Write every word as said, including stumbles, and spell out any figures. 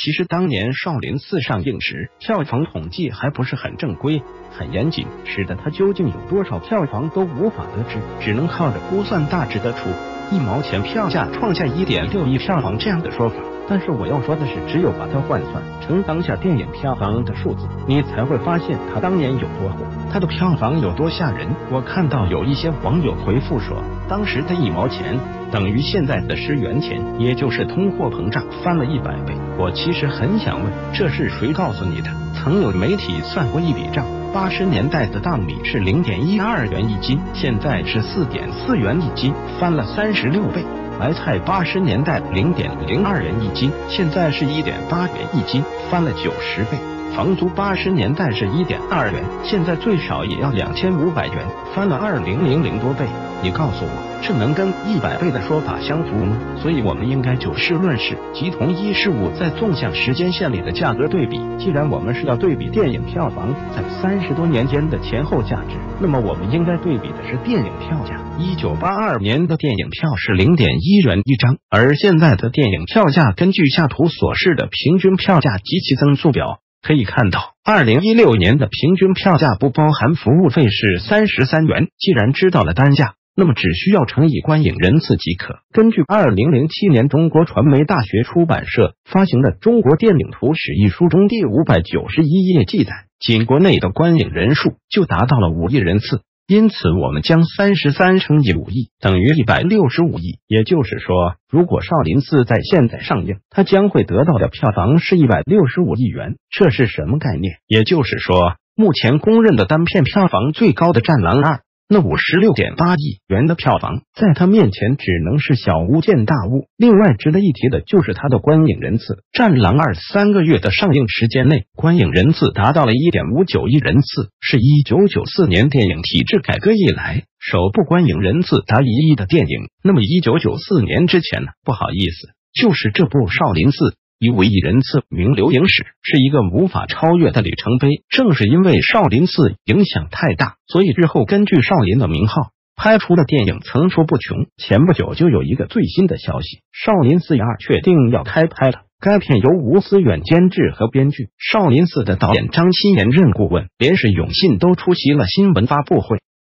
其实当年少林寺上映时，票房统计还不是很正规、很严谨，使得它究竟有多少票房都无法得知，只能靠着估算大致得出一毛钱票价创下 一点六亿票房这样的说法。但是我要说的是，只有把它换算成当下电影票房的数字，你才会发现它当年有多火，它的票房有多吓人。我看到有一些网友回复说，当时的一毛钱等于现在的十元钱，也就是通货膨胀翻了一百倍。我其实很想问，这是谁告诉你的？曾有媒体算过一笔账，八十年代的大米是 零点一二元一斤，现在是 四点四元一斤，翻了三十六倍。白菜八十年代 零点零二元一斤，现在是 一点八元一斤，翻了九十倍。房租八十年代是 一点二元，现在最少也要两千五百元，翻了二零零零多倍。你告诉我，这能跟一百倍的说法相符吗？所以我们应该就事论事，即同一事物在纵向时间线里的价格对比。既然我们是要对比电影票房在三十多年间的前后价值，那么我们应该对比的是电影票价。一九八二年的电影票是 零点一元一张，而现在的电影票价根据下图所示的平均票价及其增速表可以看到，二零一六年的平均票价不包含服务费是三十三元。既然知道了单价，那么只需要乘以观影人次即可。根据二零零七年中国传媒大学出版社发行的《中国电影图史》一书中第五百九十一页记载，仅国内的观影人数就达到了五亿人次。因此我们将三十三乘以五亿等于一百六十五亿，也就是说，如果少林寺在现在上映，它将会得到的票房是一百六十五亿元。这是什么概念？也就是说，目前公认的单片票房最高的《战狼二》，那 五十六点八亿元的票房在他面前只能是小巫见大巫。另外值得一提的就是它的观影人次，《战狼二》三个月的上映时间内，观影人次达到了 一点五九亿人次，是一九九四年电影体制改革以来首部观影人次达一亿的电影。那么一九九四年之前呢？不好意思，就是这部少林寺以五亿人次名留影史，是一个无法超越的里程碑。正是因为少林寺影响太大，所以日后根据少林的名号拍出的电影层出不穷。前不久就有一个最新的消息，少林寺二确定要开拍了。该片由吴思远监制和编剧，少林寺的导演张鑫延任顾问，连是永信都出席了新闻发布会。